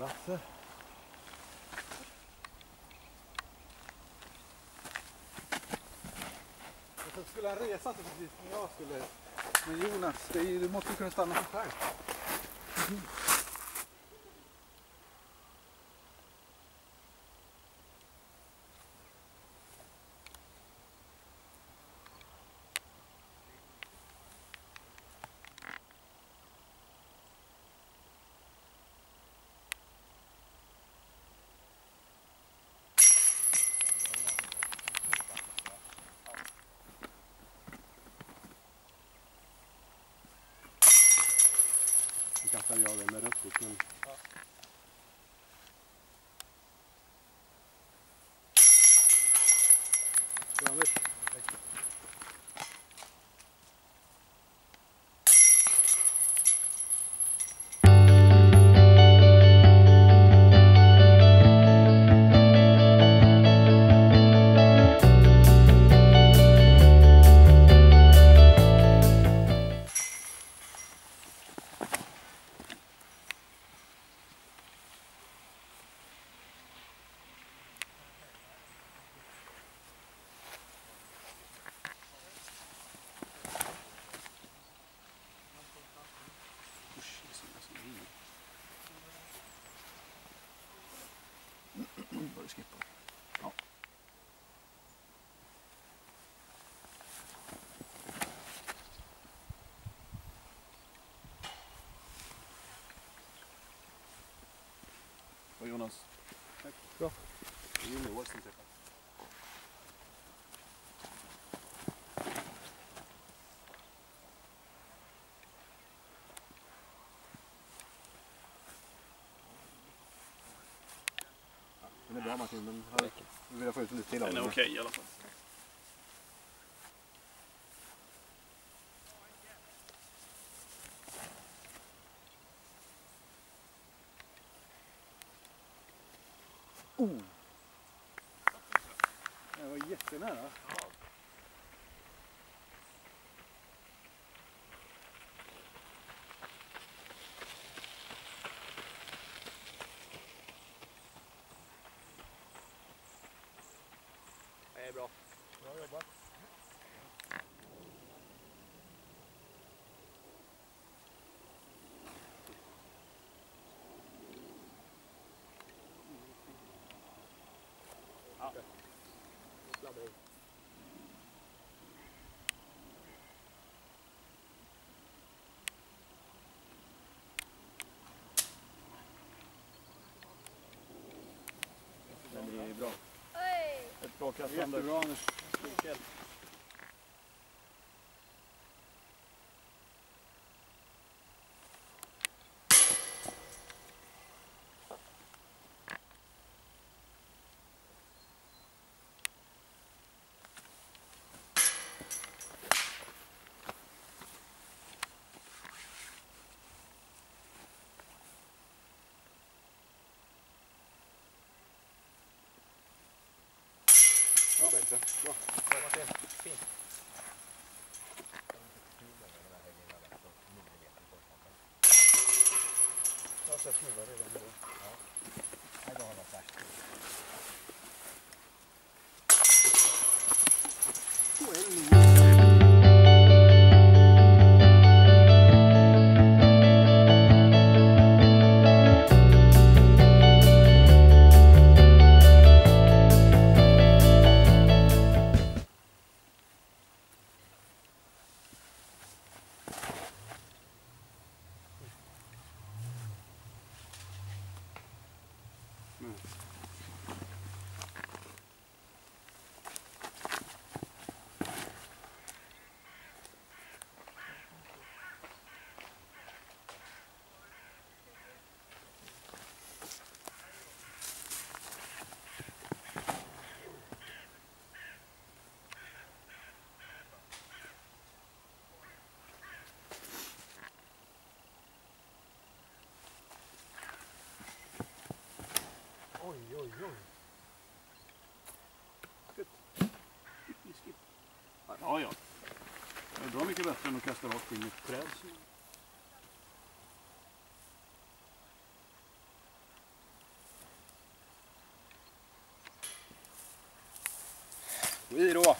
Lasse. Och så skulle han resa sig precis som jag skulle. Men Jonas, du måste kunna stanna på själv. Kastar jag den med rött men... Ja. Bör du skippa. Ja. Och Jonas. Tack. Bra. Det är ju Noah som träffar. Den är bra Martin, men vi vill få ut lite till av den. Den är okej i alla fall. Det var jättenära. Ja. Det är bra. Bra jobbat. Ja. Men det är bra. Ett bra kast. Jättebra Anders. Ja, bättre. Bra. Fint. Jag har sett snuvar redan då. Ja. Nej, då har jag färskt. Oj, oj, oj. Ja, ja. Det är bra mycket bättre än att kasta rakt in i ett träd. Vi då.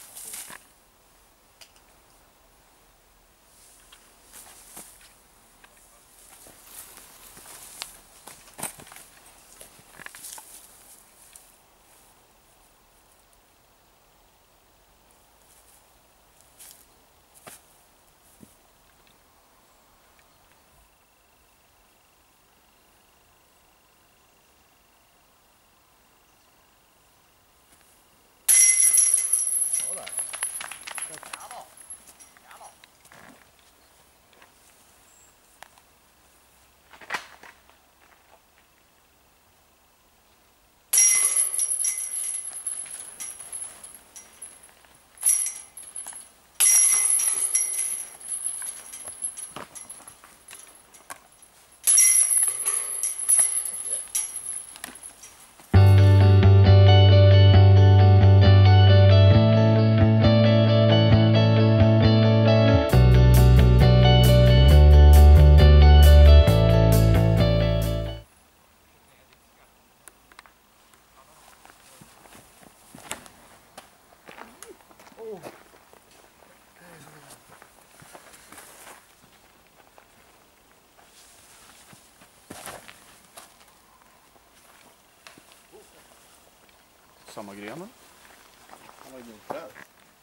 Samma grenen. Han var ju inte där.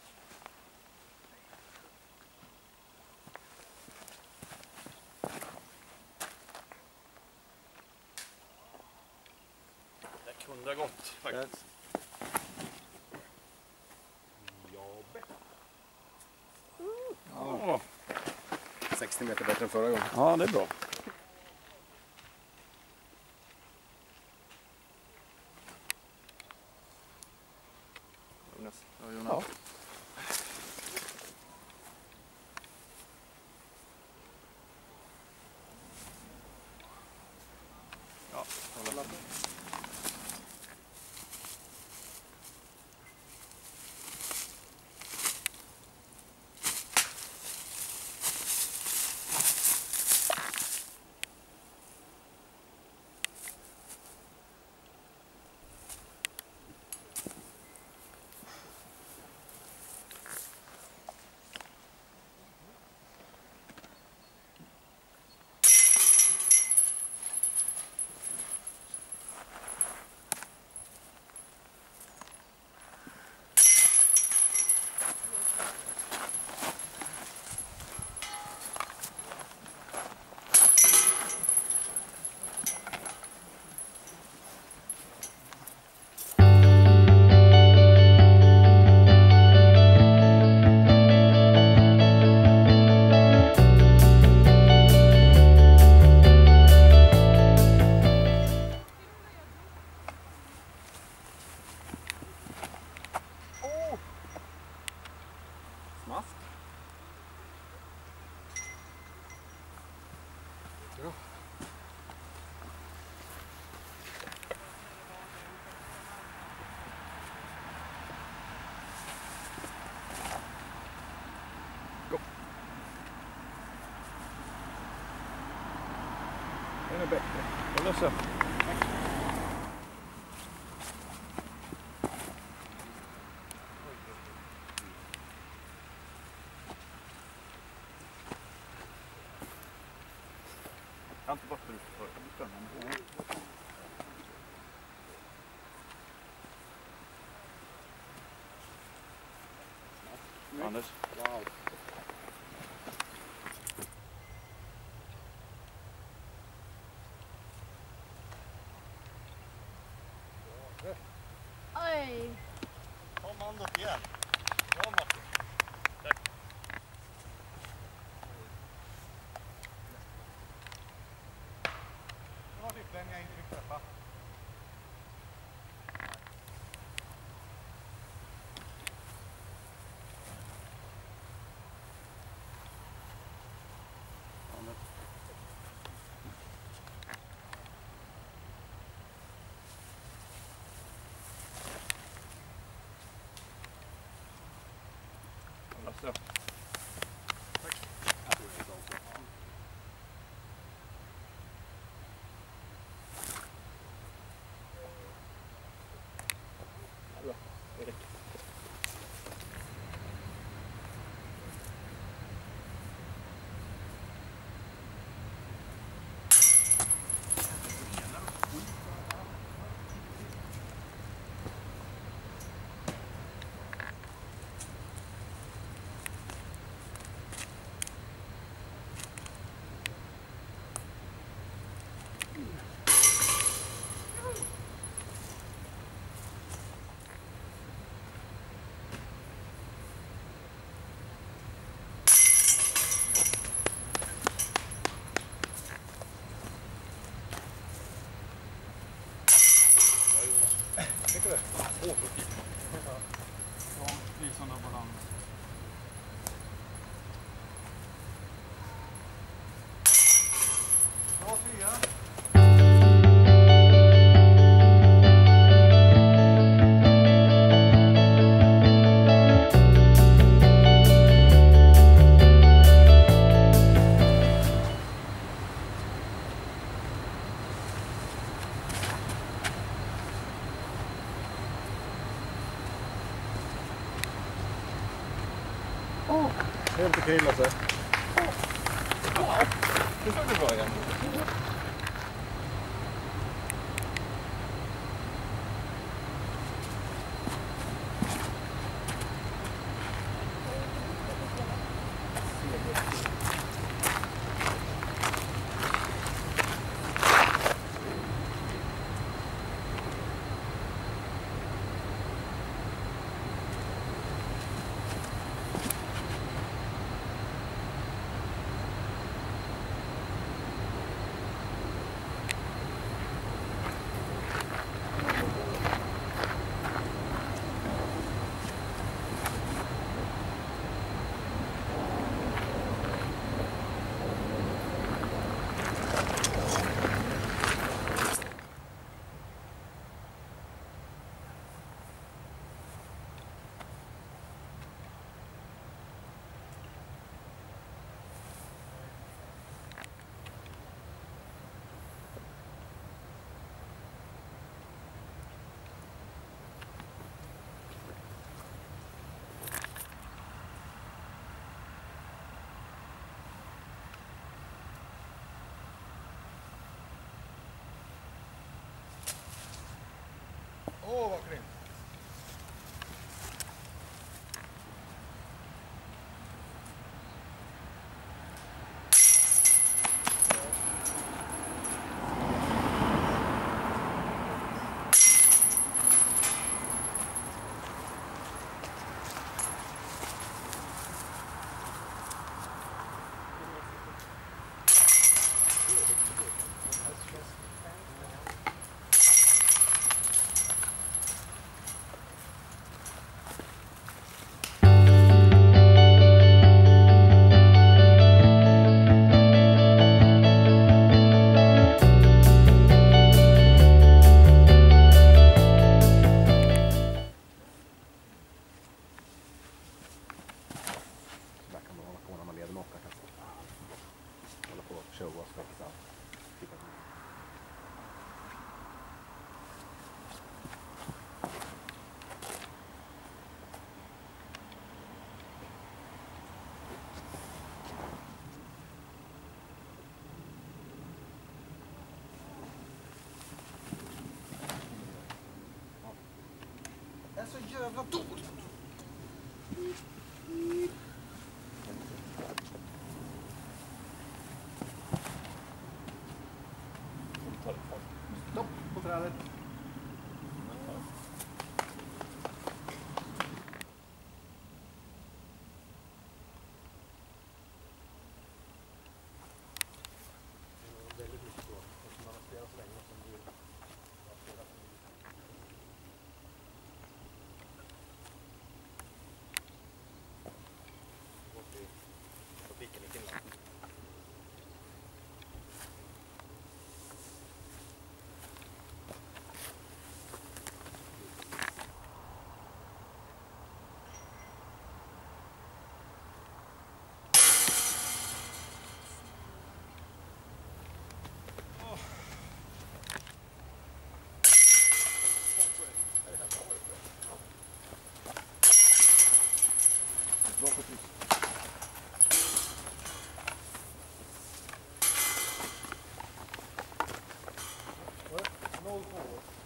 Det kunde ha gått faktiskt. Ja. 60 meter bättre än förra gången. Ja, det är bra. Ja. Ja, hålla. Den är bättre. Jag löser. Jag har inte varit ute förut. Det blir spännande. Anders. Wow. Oj! Kom Anders igen. Bra Martin. Tack. Nu har du den jag inte fick träffa. Lasse. åker det. Ja, visarna balans. Bra trea. Helt okej Lasse. Det såg du bra igen. Åh, vad grymt. Där kan man hålla på när man leder mocka kanske. Hålla på och showa och växa. Det är så jävla dåligt. Stopp på trädet. Bra på tryck. Noll på.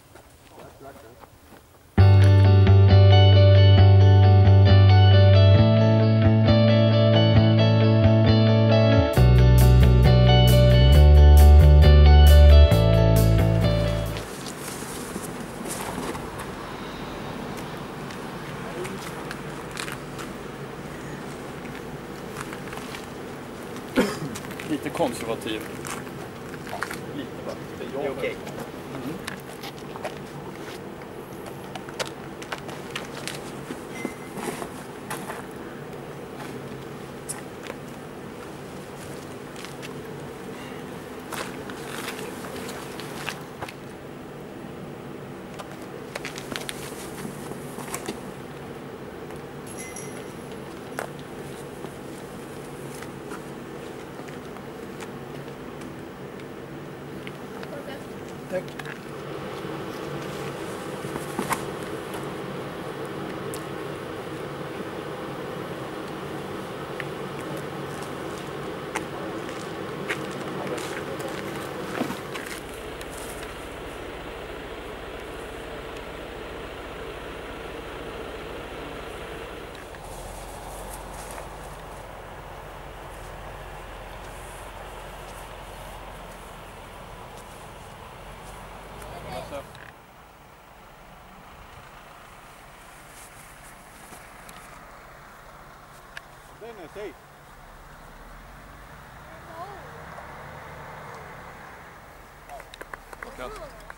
Lite konservativ. Lite bara. Det är okej. Den är safe. Bra kast.